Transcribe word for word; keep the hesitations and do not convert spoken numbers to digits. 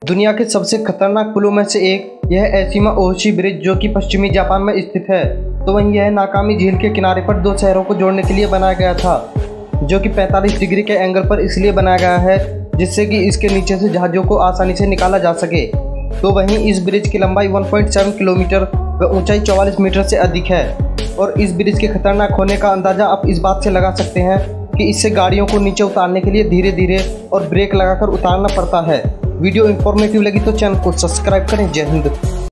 दुनिया के सबसे खतरनाक पुलों में से एक यह एशिमा ओहोशी ब्रिज जो कि पश्चिमी जापान में स्थित है। तो वहीं यह नाकामी झील के किनारे पर दो शहरों को जोड़ने के लिए बनाया गया था, जो कि पैंतालीस डिग्री के एंगल पर इसलिए बनाया गया है जिससे कि इसके नीचे से जहाज़ों को आसानी से निकाला जा सके। तो वहीं इस ब्रिज की लंबाई एक पॉइंट सात किलोमीटर व ऊंचाई चौवालीस मीटर से अधिक है। और इस ब्रिज के खतरनाक होने का अंदाज़ा आप इस बात से लगा सकते हैं कि इससे गाड़ियों को नीचे उतारने के लिए धीरे धीरे और ब्रेक लगाकर उतारना पड़ता है। वीडियो इंफॉर्मेटिव लगी तो चैनल को सब्सक्राइब करें। जय हिंद।